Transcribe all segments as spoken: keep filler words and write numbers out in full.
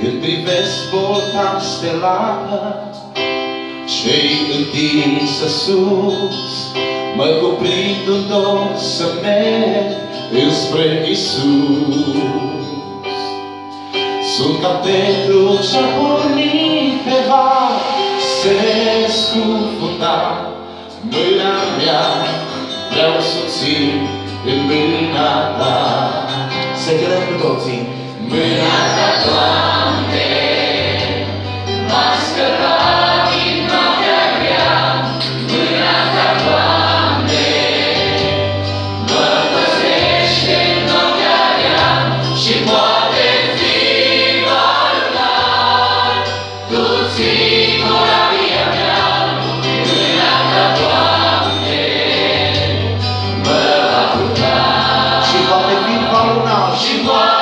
Când privesc bolta stelată ce-i întinsă sus, mă cuprind un dor să merg înspre Iisus. Sunt ca Petru ce-a pornit pe val, se scufunda. Mâna mea vreau să țin în mâna ta. Să cântăm cu toții. Mâna ta, Doamne, m-a scăpat din noaptea grea. Mâna ta, Doamne, mă păzește în noaptea grea. Și poate fi valunar, Tu ții corabia mea. Mâna ta, Doamne, mă va purta. Și poate fi valunar, și poate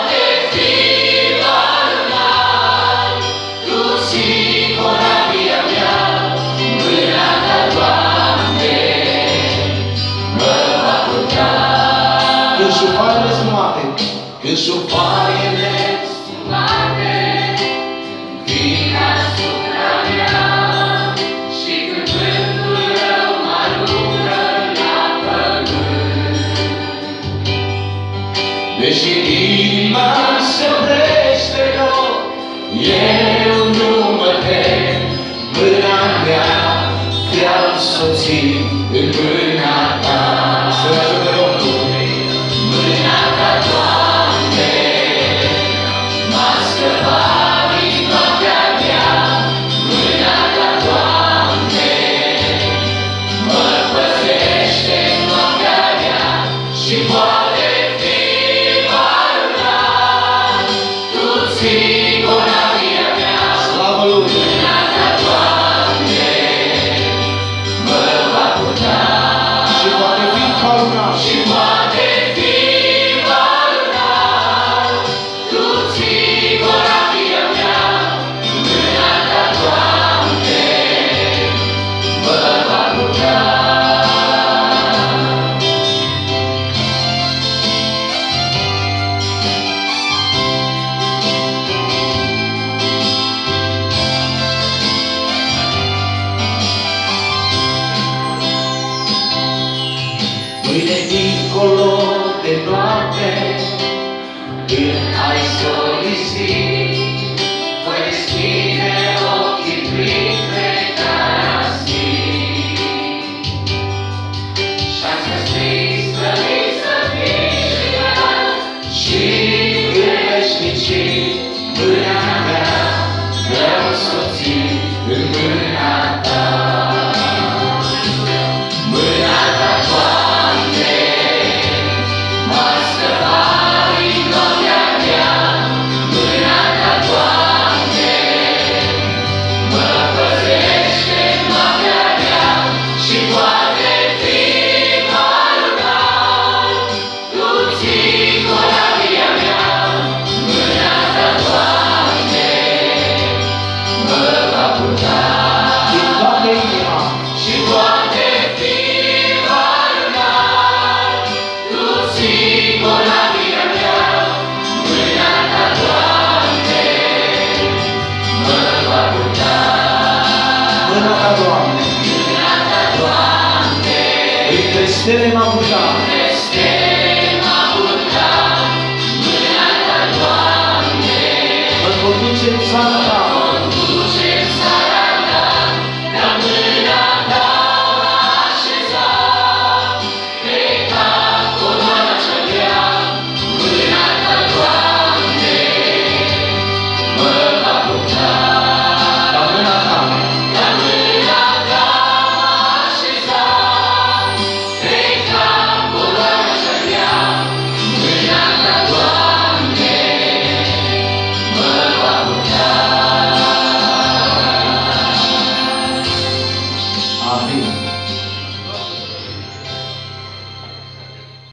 șufoaiele sfumate, când șufoaiele sfumate vin asupra mea și când vântul rău mă aruncă la pământ. Deși inima se oprește loc, eu nu mă tem. Mâna mea vreau să o țin în mâna ta. Să ne ajute Domnul! Mâna ta, Doamne, m-a scăpat din noaptea mea. Mâna ta, Doamne, mă păzește în noaptea mea. Și poate fi valunar, Tu ții corabia mea. Slavă Lui! Mâna ta, Doamne, mă va purta. Și poate fi valunar, și poate fi valunar, Tu ții corabia mea. Mâna ta, Doamne, mă va purta. Mâine dincolo de noapte, când ai solisit, voi deschide ochii printre carasii. Și-am scris străluit să fii și în veșnicii. Mâna mea vreau să o țin în mâna ta. Mâna ta, Doamne, m-a scăpat din noaptea mea. Mâna ta, Doamne, mă păzește în noaptea mea. Și poate fi valunar, Tu ții corabia mea. Mâna ta, Doamne, mă va purta. Din toată inima. Și poate fi valunar, Tu ții corabia mea. Mâna ta, Doamne, mă va purta. Mâna ta, Doamne, mâna ta, Doamne, printre stele m-a purtat.